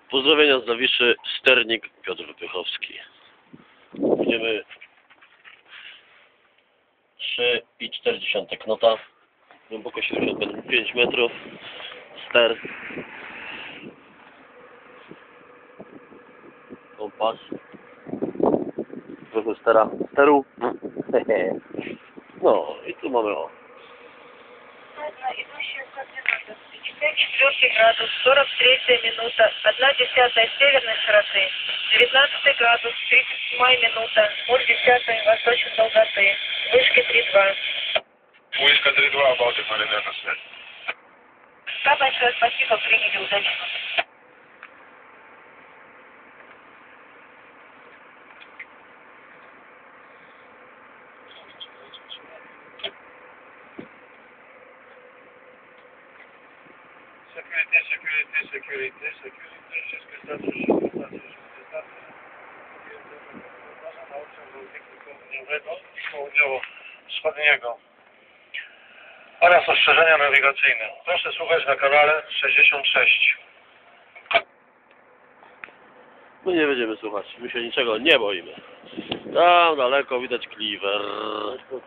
Pozdrowienia z Zawiszy, sternik Piotr Wypychowski. Będziemy 3,4 knota, głęboko 75 metrów, ster, kompas, trochę steru, no i tu mamy o. Идущая координаты 4 градус, 43 минута, 1/10 северной широты, 19 градус, 37 минута, 0,1 восточной долготы, вышки 3,2. Вышка 3,2, Балтик, Маринер на связь. Да, большое спасибо, приняли удачно. Security, wszystkie stacje, na ocean Bałtyku Południowego i Południowo-Wschodniego oraz ostrzeżenia nawigacyjne. Proszę słuchać na kanale 66. My nie będziemy słuchać, my się niczego nie boimy. Tam daleko widać Cleaver.